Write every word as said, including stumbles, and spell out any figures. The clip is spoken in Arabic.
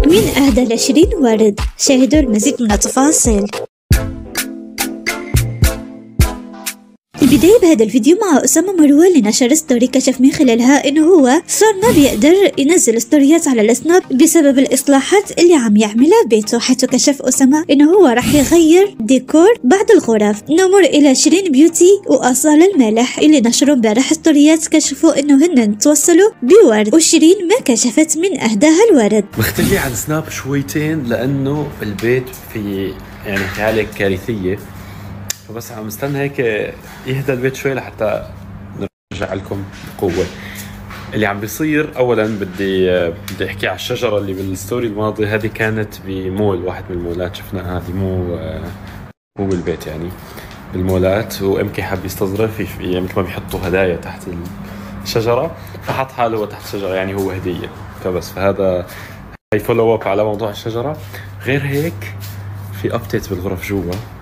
من أهدى لشيرين ورد؟ شاهدوا المزيد من التفاصيل. البداية بهذا الفيديو مع أسامة مروان اللي نشر ستوري كشف من خلالها إنه هو صار ما بيقدر ينزل ستوريات على السناب بسبب الإصلاحات اللي عم يعملها ببيته، حيث كشف أسامة إنه هو راح يغير ديكور بعض الغرف. نمر إلى شيرين بيوتي وأصالة المالح اللي نشروا امبارح ستوريات كشفوا إنه هن توصلوا بورد، وشيرين ما كشفت من أهداها الورد. مختلفة عن سناب شويتين لأنه البيت في يعني حالة كارثية، فبس عم استنى هيك يهدى البيت شوي لحتى نرجع لكم بقوة. اللي عم بيصير أولا بدي بدي أحكي على الشجرة اللي بالستوري الماضي. هذه كانت بمول، واحد من المولات شفناها، هذه مو مو بالبيت يعني بالمولات، وامكي حاب يستظرف يعني مثل ما بيحطوا هدايا تحت الشجرة، فحط حاله تحت الشجرة يعني هو هدية. فبس فهذا هي فولو اب على موضوع الشجرة. غير هيك في ابديت بالغرف جوا.